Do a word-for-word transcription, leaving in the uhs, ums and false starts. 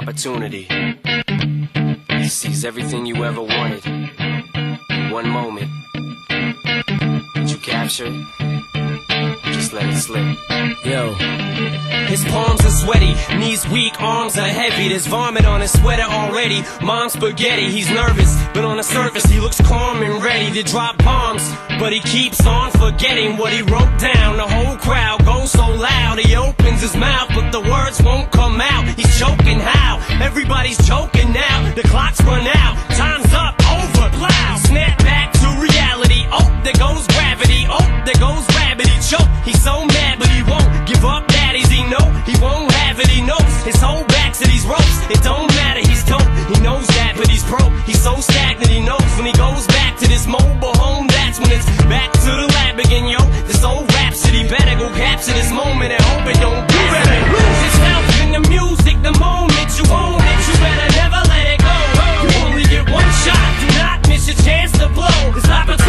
opportunity. He sees everything you ever wanted in one moment. Did you capture it? Just let it slip. Yo. His palms are sweaty, knees weak, arms are heavy. There's vomit on his sweater already. Mom's spaghetti, he's nervous, but on the surface he looks calm and ready to drop bombs. But he keeps on forgetting what he wrote down. The whole crowd goes so loud, he opens his mouth, but the words won't come out. He's choking how? Everybody's choking now. The clock's run out, time's up, over, plow. Snap back to reality, oh, there goes gravity. Oh, there goes rabbit, he choke. He's so mad, but he won't give up. Daddies, he know he won't have it. He knows his whole back to these ropes. It don't matter, he's dope. He knows that, but he's broke. He's so stagnant, he knows when he goes back to this mobile home. That's when it's back to the lab again, yo. This old rhapsody better go capture this moment and hope it don't. You better lose yourself in the music the moment you own it. You better never let it go. You only get one shot. Do not miss your chance to blow. This opportunity.